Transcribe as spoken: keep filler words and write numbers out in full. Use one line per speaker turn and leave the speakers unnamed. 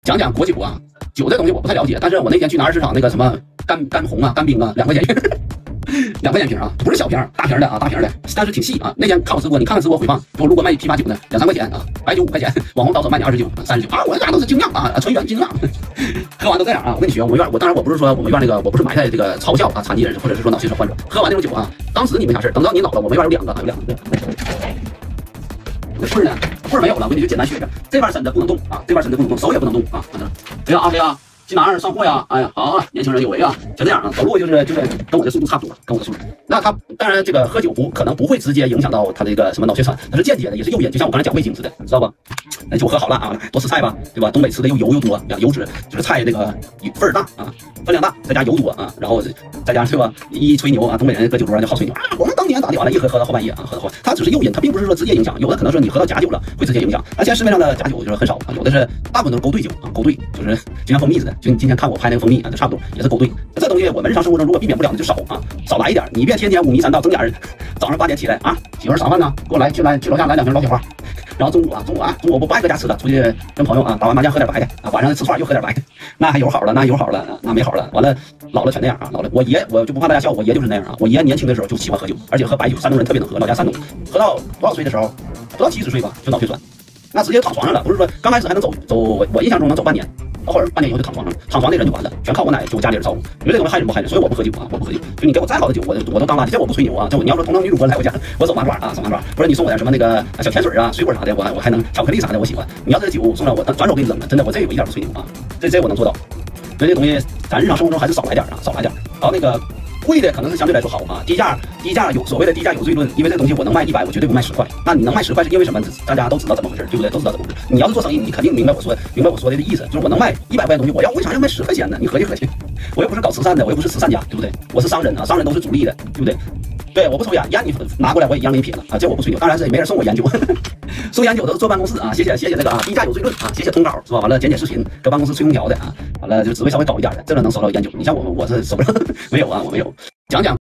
讲讲果酒啊，酒这东西我不太了解，但是我那天去南二市场那个什么干干红啊、干冰啊，两块钱一瓶，两块钱一瓶啊，不是小瓶，大瓶的啊，大瓶的，但是挺细啊。那天看我直播，你看看直播回放，给我路过卖批发酒的，两三块钱啊，白酒五块钱，网红倒手卖你二十九、三十九啊，我家都是精酿啊，纯原精酿，喝完都这样啊。我跟你学，我们院我当然我不是说我们院那个，我不是埋汰这个嘲笑啊残疾人或者是说脑血栓患者，喝完那种酒啊，当时你没啥事，等到你老了，我们院有两个，有两个。这棍呢？棍没有了，我给你就简单学一下。这边身子不能动啊，这边身子不能动，手也不能动啊。谁呀啊谁呀？去哪儿上货呀？哎呀，好啊，年轻人有为啊，就这样啊，走路就是就是跟我的速度差不多，跟我的速度。那他当然这个喝酒不可能不会直接影响到他这个什么脑血栓，它是间接的，也是诱因，就像我刚才讲味精似的，知道吧？那酒喝好了啊，多吃菜吧，对吧？东北吃的又油又多，油脂就是菜那个份儿大啊，分量大，再加油多啊，然后再加对吧？一吹牛啊，东北人搁酒桌上就好吹牛啊，我们当年咋的完了，一喝喝到后半夜啊，喝到后，它只是诱因，它并不是说直接影响，有的可能说你喝到假酒了会直接影响。那现在市面上的假酒就是很少啊，有的是大部分都是勾兑酒啊，勾兑就是就像蜂蜜似的，就你今天看我拍那个蜂蜜啊，就差不多也是勾兑。这东西我们日常生活中如果避免不了的就少啊，少来一点，你别天天五迷三道整点儿，早上八点起来啊，媳妇儿啥饭呢？给我来去来去楼下来两瓶老铁花。然后中午啊，中午啊，中午我不爱搁家吃了，出去跟朋友啊打完麻将喝点白的啊，晚上吃串又喝点白的，那还有好了，那有好了，那没好了，完了老了全那样啊，老了。我爷我就不怕大家笑，我爷就是那样啊，我爷年轻的时候就喜欢喝酒，而且喝白酒，山东人特别能喝，老家山东，喝到多少岁的时候，不到七十岁吧就脑血栓，那直接躺床上了，不是说刚开始还能走走，我我印象中能走半年。到后儿半年以后就躺床上了，躺床的人就完了，全靠我奶就我家里人照顾。因为这东西害人不害人，所以我不喝酒啊，我不喝酒。就你给我再好的酒，我我都当垃圾。这我不吹牛啊，这我你要说同等女主播来我家，我手麻爪啊，手麻爪。或者你送我点什么那个小甜水啊、水果啥的，我我还能巧克力啥的，我喜欢。你要这酒送了我，转手给你扔了，真的，我这我一点不吹牛啊，这这我能做到。所以这东西咱日常生活中还是少来点啊，少来点。然后那个贵的可能是相对来说好啊，低价低价有所谓的低价有罪论，因为这东西我能卖一百，我绝对不卖十块。那你能卖十块是因为什么？大家都知道怎么回事，对不对？都知道怎么回事。你要是做生意，你肯定明白我说明白我说的意思，就是我能卖一百块钱东西，我要为啥要卖十块钱呢？你合计合计，我又不是搞慈善的，我又不是慈善家，对不对？我是商人啊，商人都是主力的，对不对？对，我不抽烟，烟你拿过来我也一样给你撇了啊，这我不吹牛，当然是也没人送我烟酒，送烟酒都是坐办公室啊，谢谢谢谢那个啊，低价有罪论啊，谢谢通稿是吧？完了剪剪视频，搁办公室吹空调的啊，完了就职位稍微高一点的，这个能收到烟酒。你像我们我是收不了，没有啊，我没有。讲讲。